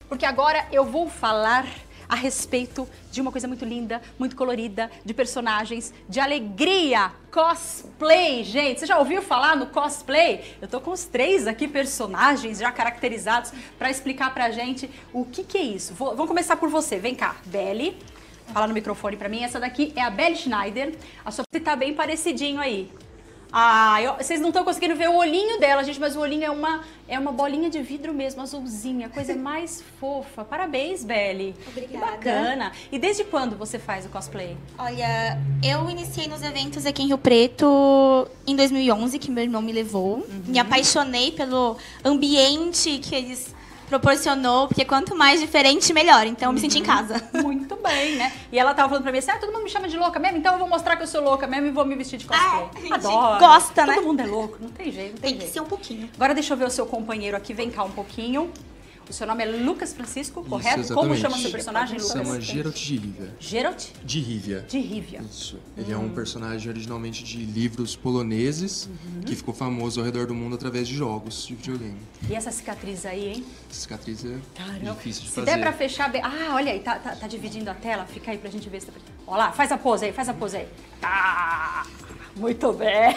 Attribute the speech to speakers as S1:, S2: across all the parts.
S1: Porque agora eu vou falar a respeito de uma coisa muito linda, muito colorida, de personagens, de alegria, cosplay, gente. Você já ouviu falar no cosplay? Eu tô com os 3 aqui personagens já caracterizados para explicar pra gente o que é isso. Vamos começar por você, vem cá, Belle. Fala no microfone pra mim, essa daqui é a Belle Schneider. A sua tá bem parecidinho aí. Vocês não estão conseguindo ver o olhinho dela, gente, mas o olhinho é uma bolinha de vidro mesmo, azulzinha, coisa mais fofa. Parabéns, Belle.
S2: Obrigada.
S1: Que bacana. E desde quando você faz o cosplay?
S2: Olha, eu iniciei nos eventos aqui em Rio Preto em 2011, que meu irmão me levou. Me apaixonei pelo ambiente que eles proporcionou, porque quanto mais diferente, melhor. Então, eu me senti em casa.
S1: Muito bem, né? E ela tava falando pra mim assim, todo mundo me chama de louca mesmo, então eu vou mostrar que eu sou louca mesmo e vou me vestir de cosplay.
S2: A gente
S1: Adoro.
S2: gosta, né?
S1: Todo mundo é louco, não tem jeito, não tem
S2: Tem que
S1: jeito.
S2: ser um pouquinho.
S1: Agora deixa eu ver o seu companheiro aqui, vem cá um pouquinho. O seu nome é Lucas Francisco, correto?
S3: Isso,
S1: Como
S3: exatamente.
S1: chama seu personagem, Lucas?
S3: Chama Geralt de Rivia.
S1: Geralt
S3: De Rivia.
S1: de Rivia.
S3: Isso. Ele é um personagem originalmente de livros poloneses, que ficou famoso ao redor do mundo através de jogos de videogame.
S1: E essa cicatriz aí, hein?
S3: Cicatriz é difícil de
S1: Se
S3: fazer.
S1: der pra fechar bem... olha aí, tá dividindo a tela. Fica aí pra gente ver se tá... Olha lá, faz a pose aí, Tá! Muito bem!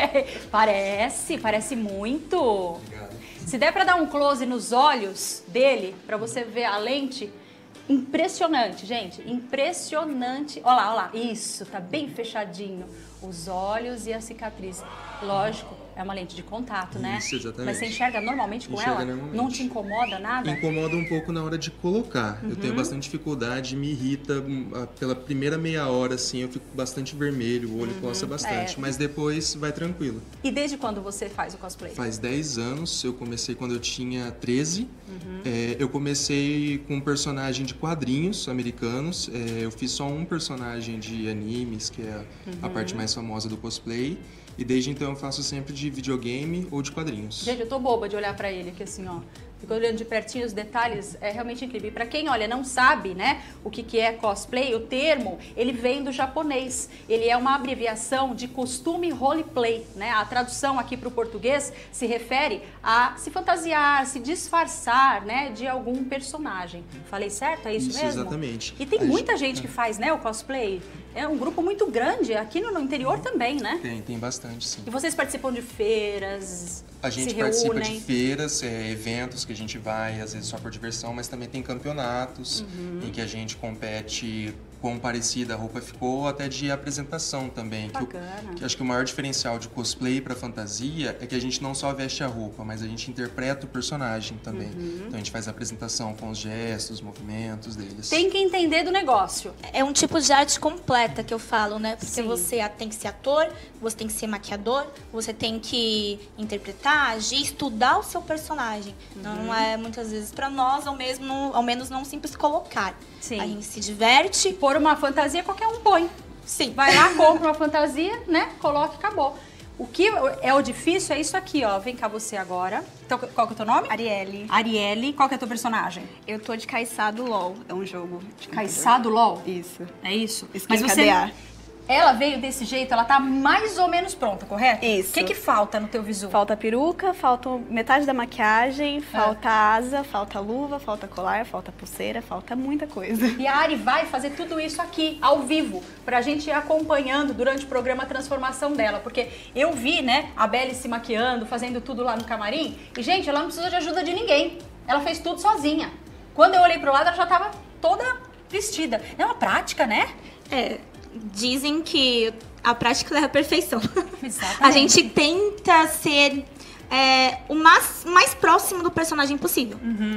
S1: Parece muito!
S3: Obrigado.
S1: Se der pra dar um close nos olhos dele, pra você ver a lente, impressionante, gente, impressionante. Olha lá, isso, tá bem fechadinho. Os olhos e a cicatriz. Lógico, é uma lente de contato, né?
S3: Isso, exatamente.
S1: Mas você enxerga normalmente com
S3: Enxerga
S1: ela?
S3: normalmente.
S1: Não te incomoda nada?
S3: Incomoda um pouco na hora de colocar. Eu tenho bastante dificuldade, me irrita. Pela primeira meia hora, assim, eu fico bastante vermelho, o olho coça bastante. Mas depois vai tranquilo.
S1: E desde quando você faz o cosplay?
S3: Faz 10 anos, eu comecei quando eu tinha 13. Eu comecei com um personagem de quadrinhos americanos. Eu fiz só um personagem de animes, que é a parte mais famosa do cosplay. E desde então eu faço sempre de videogame ou de quadrinhos.
S1: Gente, eu tô boba de olhar pra ele aqui assim, ó. Fico olhando de pertinho os detalhes, é realmente incrível. E pra quem, olha, não sabe, né, o que é cosplay, o termo, ele vem do japonês. Ele é uma abreviação de costume roleplay, né? A tradução aqui pro português se refere a se fantasiar, se disfarçar, né, de algum personagem. Falei certo? É isso mesmo?
S3: Exatamente.
S1: E tem muita gente que faz, né, o cosplay. É um grupo muito grande, aqui no interior também, né?
S3: Tem bastante, sim.
S1: E vocês participam de feiras?
S3: A gente
S1: se
S3: participa
S1: reúnem?
S3: de feiras, eventos que a gente vai, às vezes só por diversão, mas também tem campeonatos em que a gente compete quão parecida a roupa ficou, até de apresentação também. Que acho que o maior diferencial de cosplay para fantasia é que a gente não só veste a roupa, mas a gente interpreta o personagem também. Então a gente faz a apresentação com os gestos, os movimentos deles.
S1: Tem que entender do negócio.
S2: É um tipo de arte completa que eu falo, né? Porque
S1: Sim.
S2: você tem que ser ator, você tem que ser maquiador, você tem que interpretar, agir, estudar o seu personagem. Não é muitas vezes pra nós, ao menos não simples colocar.
S1: Sim.
S2: A gente se diverte.
S1: Por uma fantasia, qualquer um põe.
S2: Sim.
S1: Vai lá, compra uma fantasia, né? Coloca e acabou. O que é o difícil é isso aqui, ó. Vem cá você agora. Então, qual que é o teu nome?
S4: Arielle.
S1: Arielle. Qual que é o teu personagem?
S4: Eu tô de Caissado LOL. É um jogo de
S1: Caissado LOL?
S4: Isso.
S1: É isso?
S4: Skin KDA.
S1: Ela veio desse jeito, ela tá mais ou menos pronta, correto?
S4: Isso.
S1: O que falta no teu visual?
S4: Falta peruca, falta metade da maquiagem, falta asa, falta luva, falta colar, falta pulseira, falta muita coisa.
S1: E a Ari vai fazer tudo isso aqui, ao vivo, pra gente ir acompanhando durante o programa a transformação dela. Porque eu vi, né, a Belle se maquiando, fazendo tudo lá no camarim. E, gente, ela não precisou de ajuda de ninguém. Ela fez tudo sozinha. Quando eu olhei pro lado, ela já tava toda vestida. É uma prática, né?
S2: Dizem que a prática leva à perfeição.
S1: Exatamente.
S2: A gente tenta ser o mais próximo do personagem possível.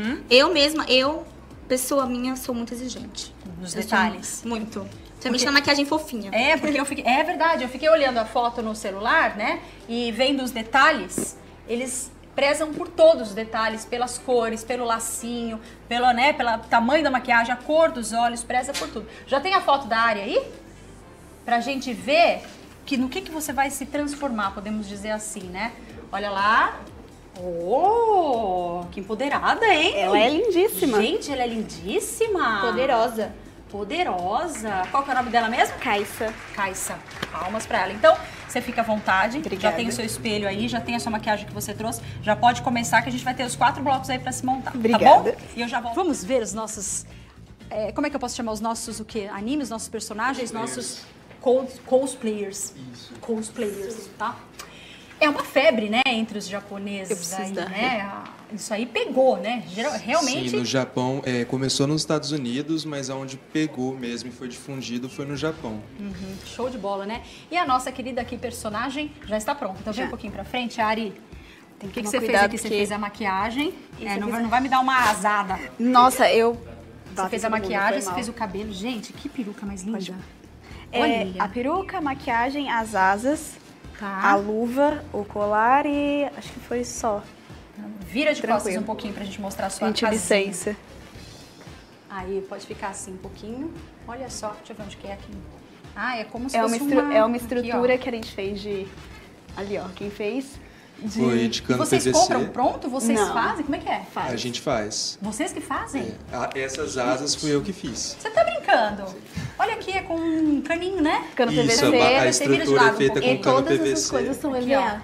S2: Pessoa minha, sou muito exigente.
S1: Nos
S2: Eu
S1: detalhes.
S2: sou muito. Principalmente na maquiagem fofinha.
S1: Porque é verdade, eu fiquei olhando a foto no celular, né? E vendo os detalhes, eles prezam por todos os detalhes, pelas cores, pelo lacinho, pelo tamanho da maquiagem, a cor dos olhos, preza por tudo. Já tem a foto da área aí? Pra gente ver no que você vai se transformar, podemos dizer assim, né? Olha lá. Oh, que empoderada, hein?
S4: Ela é lindíssima.
S1: Gente, ela é lindíssima. Poderosa. Qual que é o nome dela mesmo?
S4: Caixa.
S1: Caixa. Palmas pra ela. Então, você fica à vontade.
S4: Obrigada.
S1: Já tem o seu espelho aí, já tem a sua maquiagem que você trouxe. Já pode começar que a gente vai ter os 4 blocos aí pra se montar.
S4: Obrigada.
S1: Tá bom? E eu já volto. Vamos ver os nossos... como é que eu posso chamar os nossos, o quê? Animes, nossos personagens, nossos cosplayers.
S3: Isso.
S1: Cosplayers, tá? É uma febre, né, entre os japoneses aí,
S4: dar.
S1: né? Isso aí pegou, né? Realmente...
S3: Sim, no Japão, começou nos Estados Unidos, mas aonde pegou mesmo e foi difundido foi no Japão.
S1: Show de bola, né? E a nossa querida aqui personagem já está pronta. Então vem um pouquinho pra frente, Ari. O que você fez aqui? Você fez a maquiagem. Não vai me dar uma asada.
S4: Nossa,
S1: Você fez a maquiagem, você fez o cabelo. Gente, que peruca mais linda. Olha.
S4: A peruca, a maquiagem, as asas,
S1: Tá.
S4: a luva, o colar e acho que foi só.
S1: Vira de costas
S4: Tranquilo.
S1: um pouquinho pra gente mostrar a sua
S4: Gente,
S1: casinha.
S4: licença.
S1: Aí, pode ficar assim um pouquinho. Olha só, deixa eu ver onde que é aqui. É como se
S4: É
S1: fosse
S4: uma estrutura
S1: aqui,
S4: que a gente fez de... Ali, ó, quem fez?
S3: Foi de
S1: ó. E
S3: cano
S1: vocês
S3: PVC.
S1: compram pronto? Vocês
S4: Não.
S1: fazem? Como é que é?
S4: Faz.
S3: A gente faz.
S1: Vocês que fazem?
S3: Essas asas fui eu que fiz.
S1: Você tá brincando? Olha aqui, é com um caninho, né?
S4: Cano
S3: Isso,
S4: PVC.
S3: a
S1: Você vira de
S3: estrutura é
S1: lado um
S3: feita
S1: pouquinho.
S3: com cano
S4: Todas essas
S3: PVC.
S4: coisas são
S1: Aqui,
S4: EVA.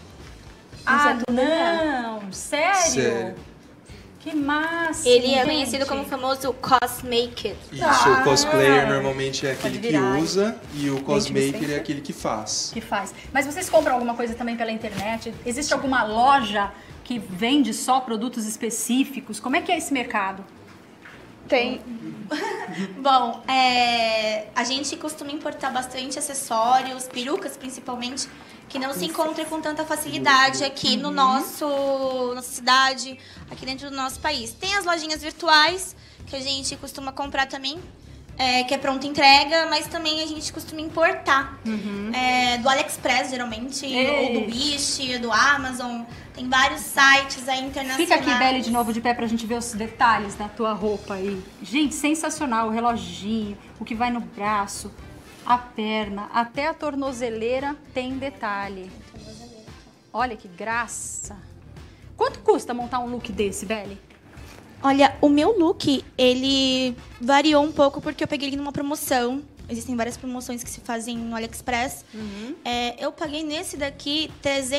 S1: Não! Sério?
S3: Sério.
S1: Que massa!
S2: Ele é
S1: gente.
S2: conhecido como o famoso cosmaker.
S3: Isso, o cosplayer normalmente é aquele
S1: Pode
S3: que
S1: virar.
S3: usa e o cosmaker
S4: licença.
S3: é aquele que faz.
S1: Que faz. Mas vocês compram alguma coisa também pela internet? Existe alguma loja que vende só produtos específicos? Como é que é esse mercado?
S4: Tem.
S2: Bom, a gente costuma importar bastante acessórios, perucas principalmente, que não se encontram com tanta facilidade aqui no nossa cidade, aqui dentro do nosso país. Tem as lojinhas virtuais, que a gente costuma comprar também, que é pronta entrega, mas também a gente costuma importar. Do AliExpress, geralmente, ou do Wish, do Amazon. Tem vários sites aí internacionais.
S1: Fica aqui, Belle, de novo de pé pra gente ver os detalhes da tua roupa aí. Gente, sensacional. O reloginho, o que vai no braço, a perna, até a tornozeleira tem detalhe. Olha que graça. Quanto custa montar um look desse, Belle?
S2: Olha, o meu look, ele variou um pouco porque eu peguei ele numa promoção. Existem várias promoções que se fazem no AliExpress. Eu paguei nesse daqui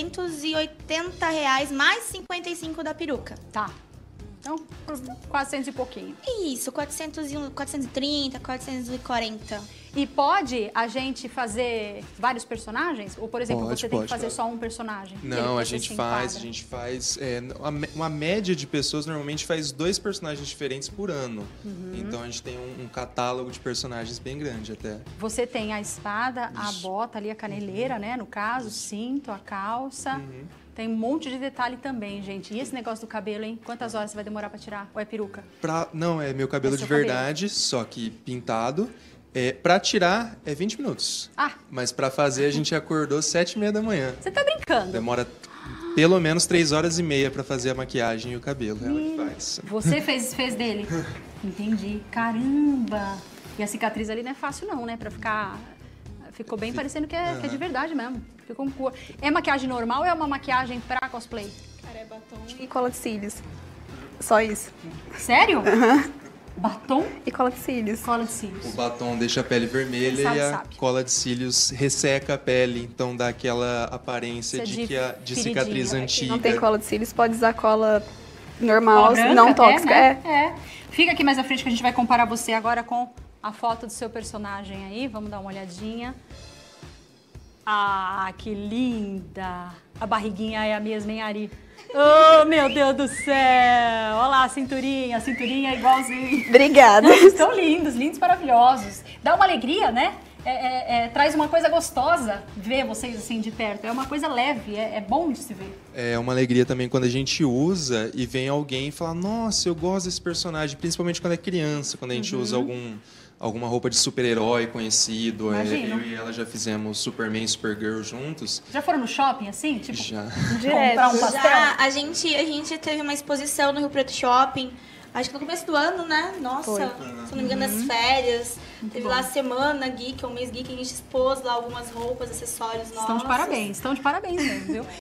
S2: R$380, mais 55 da peruca.
S1: Tá. Então, por 400 e pouquinho.
S2: Isso, 430, 440.
S1: E pode a gente fazer vários personagens? Ou, por exemplo, você tem que fazer só um personagem?
S3: Não,
S1: Que
S3: a
S1: você
S3: gente
S1: se
S3: faz,
S1: enquadra?
S3: uma média de pessoas normalmente faz 2 personagens diferentes por ano. Então a gente tem um catálogo de personagens bem grande até.
S1: Você tem a espada, a bota ali, a caneleira, né? No caso, o cinto, a calça. Tem um monte de detalhe também, gente. E esse negócio do cabelo, hein? Quantas horas você vai demorar pra tirar? Ou é peruca?
S3: Não, é meu cabelo
S1: É
S3: de
S1: seu cabelo.
S3: verdade, só que pintado. Pra tirar é 20 minutos. Mas pra fazer a gente acordou 7h30 da manhã.
S1: Você tá brincando?
S3: Demora pelo menos 3h30 pra fazer a maquiagem e o cabelo. Ela que faz.
S1: Você fez dele? Entendi. Caramba! E a cicatriz ali não é fácil não, né? Pra ficar... Ficou bem parecendo que é de verdade mesmo. Ficou com cor. É maquiagem normal ou é uma maquiagem pra cosplay?
S4: Cara, é batom e cola de cílios. Só isso.
S1: Sério? Batom
S4: E cola de cílios.
S1: cola de cílios.
S3: O batom deixa a pele vermelha
S1: Quem sabe,
S3: e a
S1: sabe.
S3: cola de cílios resseca a pele, então dá aquela aparência
S1: Isso é
S3: de que a de cicatriz
S1: feridinho.
S3: antiga.
S4: Não tem cola de cílios, pode usar cola normal,
S1: Cola branca,
S4: não tóxica.
S1: né? Fica aqui mais à frente que a gente vai comparar você agora com a foto do seu personagem aí. Vamos dar uma olhadinha. Ah, que linda! A barriguinha é a mesma, hein, Ari? Oh, meu Deus do céu! Olha lá a cinturinha é igualzinho.
S4: Obrigada.
S1: Não, estão lindos, lindos, maravilhosos. Dá uma alegria, né? Traz uma coisa gostosa ver vocês assim de perto. É uma coisa leve, é bom de se ver.
S3: É uma alegria também quando a gente usa e vem alguém e fala: nossa, eu gosto desse personagem, principalmente quando é criança, quando a gente usa alguma roupa de super-herói conhecido.
S1: Imagino.
S3: Eu e ela já fizemos Superman e Supergirl juntos.
S1: Já foram no shopping assim? Tipo,
S3: Já.
S1: comprar um pastel?
S2: Já, a gente teve uma exposição no Rio Preto Shopping, acho que no começo do ano, né? Nossa, se eu não me engano, nas férias. Teve lá a semana geek, um mês geek, a gente expôs lá algumas roupas, acessórios nossos.
S1: Estão de parabéns mesmo, viu?